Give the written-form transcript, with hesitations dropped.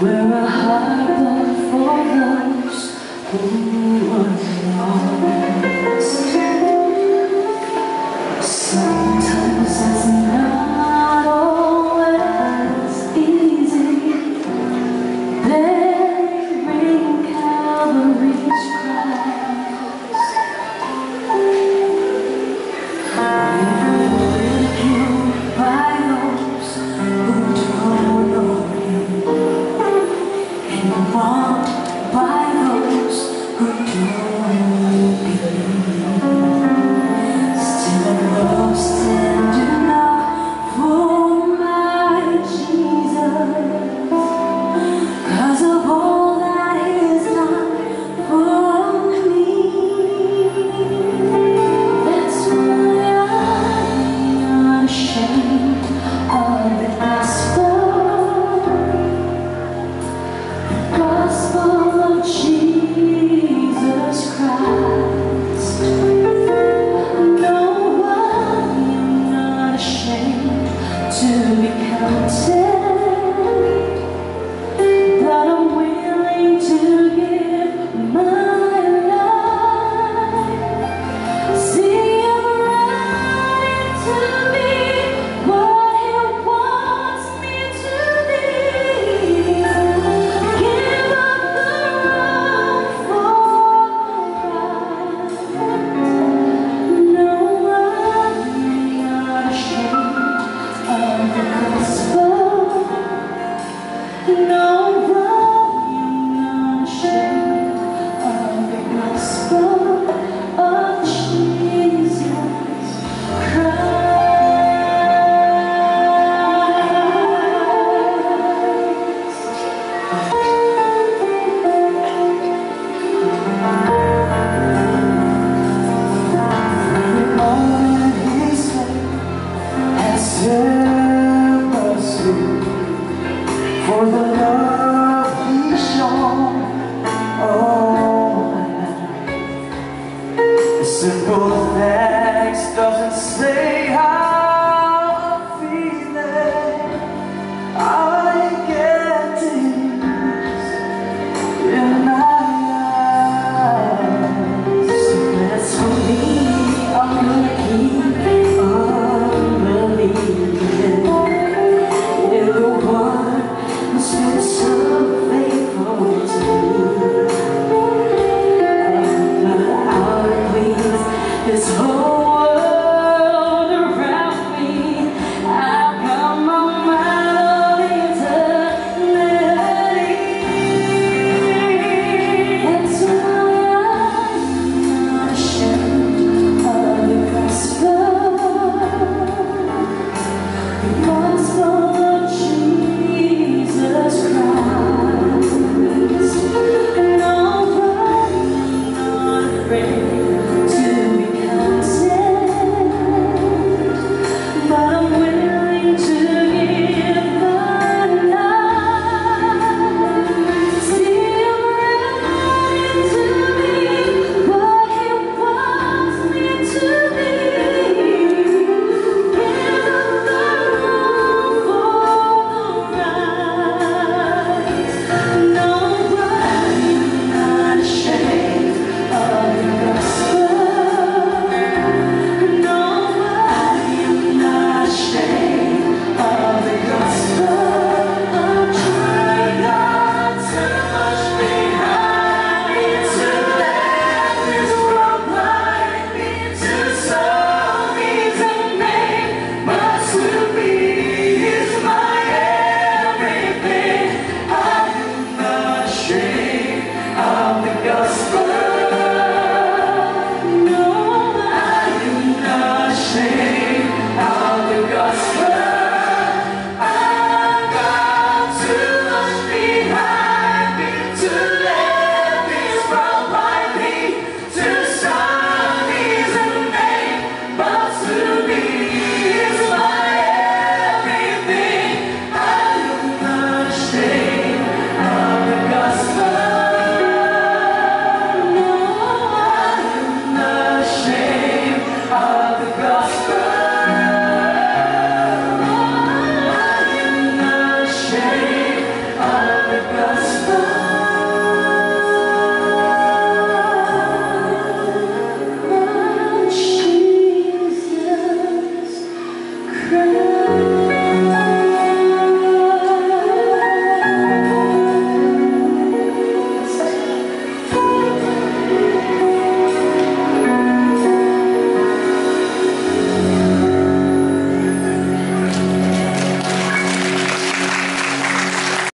We're a harbor for those who are lost. Sometimes it's not always easy bearing Calvary's cross. We're ridiculed by those who don't know Him, and mocked by those who don't believe. Still I'm lost and enough for my Jesus, 'cause of all that He's done for me. That's why I'm not ashamed of the gospel of Jesus Christ. No, I'm not ashamed to be counted, but I'm willing to give my life. See Him right to me, what He wants me to be. Give up the road for Christ. No, I'm not ashamed of the gospel. No, I'm not ashamed of the gospel of Jesus for the love He's shown all my life. A simple thanks doesn't say how I'm feeling. All I get is in my eyes. So that's for me, I'm gonna keep on believing in the one who spent so